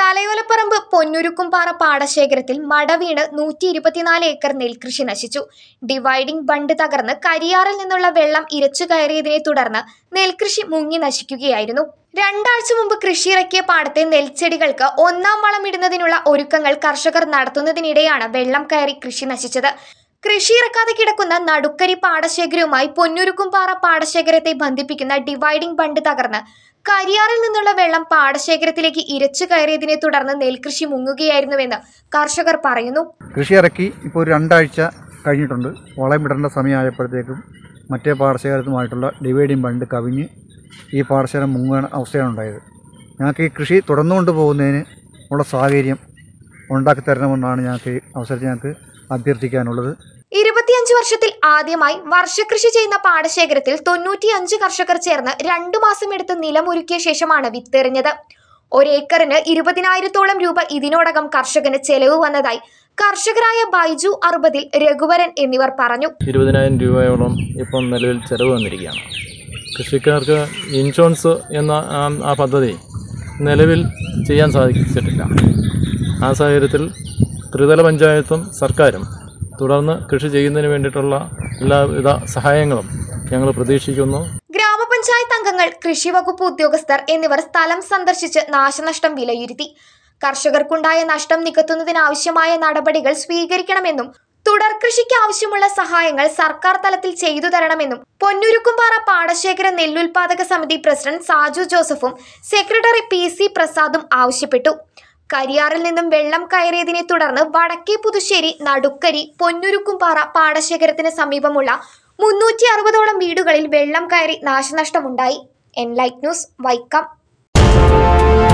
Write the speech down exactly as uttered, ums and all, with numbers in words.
തലയോലപ്പറമ്പ് പൊന്നുരുക്കുംപാറ പാടശേഖരത്തിൽ മട വീണ് നൂറ്റി ഇരുപത്തിനാല് ഏക്കർ നെൽകൃഷി നശിച്ചു. ഡിവൈഡിംഗ് ബണ്ട് തകർന്ന് കരിയാറിൽ നിന്നുള്ള വെള്ളം ഇരച്ചു കയറിയതിനെ തുടർന്ന് നെൽകൃഷി മുങ്ങി നശിക്കുകയായിരുന്നു. രണ്ടാഴ്ച മുമ്പ് കൃഷിയിറക്കിയ പാടത്തെ നെൽച്ചെടികൾക്ക് ഒന്നാം വളം ഇടുന്നതിനുള്ള ഒരുക്കങ്ങൾ കർഷകർ നടത്തുന്നതിനിടെയാണ് വെള്ളം കയറി കൃഷി നശിച്ചത്. കൃഷിയിറക്കാതെ കിടക്കുന്ന നടുക്കരി പാടശേഖരവുമായി പൊന്നുരുക്കുംപാറ പാടശേഖരത്തെ ബന്ധിപ്പിക്കുന്ന ഡിവൈഡിംഗ് ബണ്ട് തകർന്ന് കരിയാറിൽ നിന്നുള്ള വെള്ളം പാടശേഖരത്തിലേക്ക് ഇരച്ചു കയറിയതിനെ തുടർന്ന് നെൽകൃഷി മുങ്ങുകയായിരുന്നുവെന്ന് കർഷകർ പറയുന്നു. കൃഷി ഇറക്കി ഇപ്പോൾ ഒരു രണ്ടാഴ്ച കഴിഞ്ഞിട്ടുണ്ട്. വളം ഇടേണ്ട സമയമായപ്പോഴത്തേക്കും മറ്റേ പാടശേഖരത്തുമായിട്ടുള്ള ഡിവൈഡിംഗ് ബണ്ട് കവിഞ്ഞ് ഈ പാടശേഖരം മുങ്ങുന്ന അവസ്ഥയാണ് ഉണ്ടായത്. ഞങ്ങൾക്ക് ഈ കൃഷി തുടർന്നുകൊണ്ട് പോകുന്നതിന് ഉള്ള സാഹചര്യം ഉണ്ടാക്കി തരണമെന്നാണ് ഞങ്ങൾക്ക് ഈ അവസരത്തിൽ ഞങ്ങൾക്ക് അഭ്യർത്ഥിക്കാനുള്ളത്. ഇരുപത്തിയഞ്ച് വർഷത്തിൽ ആദ്യമായി വർഷകൃഷി ചെയ്യുന്ന പാടശേഖരത്തിൽ തൊണ്ണൂറ്റിയഞ്ച് കർഷകർ ചേർന്ന് രണ്ടു മാസം എടുത്ത് നിലമൊരുക്കിയ ശേഷമാണ് വിത്തെറിഞ്ഞത്. ഒരേക്കറിന് ഇരുപതിനായിരത്തോളം രൂപ ഇതിനോടകം കർഷകന് ചെലവ് വന്നതായി കർഷകരായ ബൈജു അറുപതിൽ, രഘുവരൻ എന്നിവർ പറഞ്ഞു. ഇരുപതിനായിരം രൂപയോളം ഇപ്പം നിലവിൽ ചെലവ് വന്നിരിക്കുകയാണ്. കൃഷിക്കാർക്ക് ഇൻഷുറൻസ് എന്ന ആ പദ്ധതി നിലവിൽ ചെയ്യാൻ സാധിച്ചിട്ടില്ല. ആ സാഹചര്യത്തിൽ ത്രിതല പഞ്ചായത്തും സർക്കാരും തുടർന്ന് കൃഷി ചെയ്യുന്നതിന് വേണ്ടിയിട്ടുള്ള എല്ലാവിധ സഹായങ്ങളും ഞങ്ങൾ പ്രതീക്ഷിക്കുന്നു. ഗ്രാമപഞ്ചായത്ത് അംഗങ്ങൾ, കൃഷി വകുപ്പ് ഉദ്യോഗസ്ഥർ എന്നിവർ സ്ഥലം സന്ദർശിച്ച് നാശനഷ്ടം വിലയിരുത്തി. കർഷകർക്കുണ്ടായ നഷ്ടം നികത്തുന്നതിനാവശ്യമായ നടപടികൾ സ്വീകരിക്കണമെന്നും തുടർ കൃഷിക്ക് ആവശ്യമുള്ള സഹായങ്ങൾ സർക്കാർ തലത്തിൽ ചെയ്തു തരണമെന്നും പൊന്നുരുക്കുംപാറ പാടശേഖര നെല്ലുൽപാദക സമിതി പ്രസിഡന്റ് സാജു ജോസഫും സെക്രട്ടറി പി സി പ്രസാദും ആവശ്യപ്പെട്ടു. കരിയാറിൽ നിന്നും വെള്ളം കയറിയതിനെ തുടർന്ന് വടക്കേ പുതുശ്ശേരി, നടുക്കരി, പൊന്നുരുക്കുംപാറ പാടശേഖരത്തിന് സമീപമുള്ള മുന്നൂറ്റി അറുപതോളം വീടുകളിൽ വെള്ളം കയറി നാശനഷ്ടമുണ്ടായി. Enlight news, Vaikom.